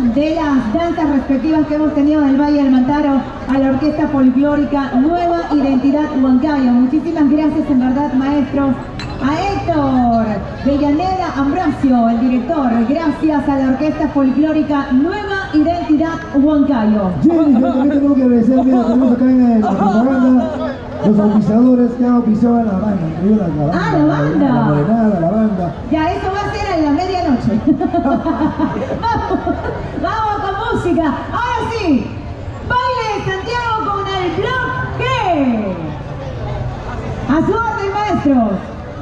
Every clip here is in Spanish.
de las danzas respectivas que hemos tenido en el Valle del Mantaro a la Orquesta Folclórica Nueva Identidad Huancayo. Muchísimas gracias en verdad, maestros. A Héctor Villaneda Ambrosio, el director, gracias a la Orquesta Folclórica Nueva Identidad Huancayo. Sí, yo también tengo que agradecer, mira, tenemos acá en la propaganda los auspiciadores que han auspiciado a la banda. La banda, ¡Ah, la banda! La morenada, la banda. Ya, eso va a ser a la medianoche. Vamos con música. Ahora sí, baile de Santiago con el bloque. A su orden, maestros.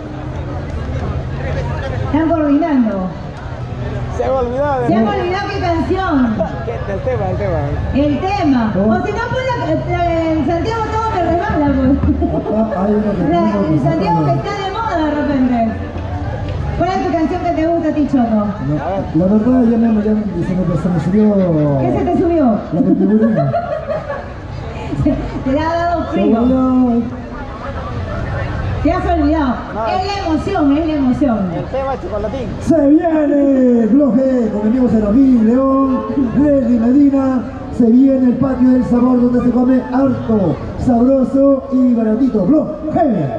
Están coordinando. Se han olvidado. Se han olvidado qué canción. El tema. El tema. O si no, pues en Santiago todo me resbala, pues. Acá hay una que En Santiago que está de moda de repente. ¿Cuál es tu canción que te gusta a ti, Choco? La verdad ya se me subió. ¿Qué se te subió? La pepurina. Te ha dado frío. Te has olvidado. Es la emoción, es la emoción. El tema chocolatín. Se viene Bloque con amigos de David, León, Leslie Medina. Se viene el patio del sabor donde se come harto, sabroso y baratito. Bloque.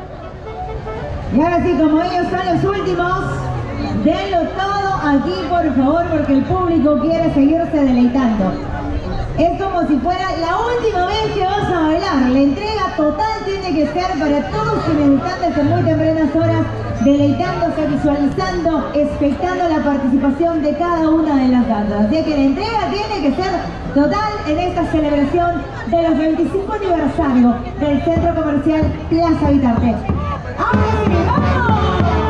Y ahora sí, como ellos son los últimos, denlo todo aquí, por favor, porque el público quiere seguirse deleitando. Es como si fuera la última vez que vas a bailar. La entrega total tiene que ser para todos quienes están desde muy tempranas horas deleitándose, visualizando, expectando la participación de cada una de las bandas. Así que la entrega tiene que ser total en esta celebración de los 25 aniversario del Centro Comercial Plaza Habitarte. ¡Ahora sí, vamos!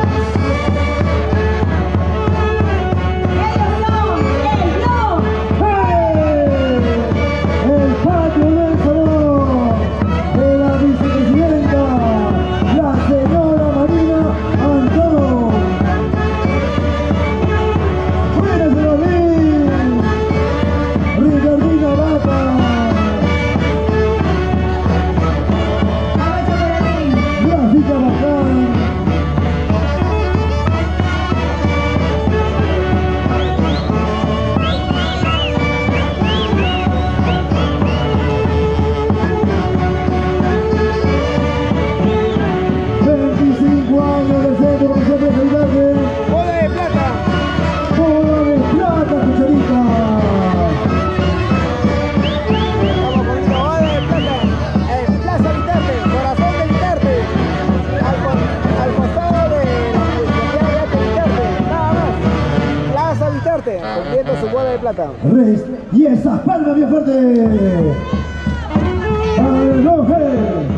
Cumpliendo su boda de plata. Y esas palmas bien fuertes. ¡Al Bloque!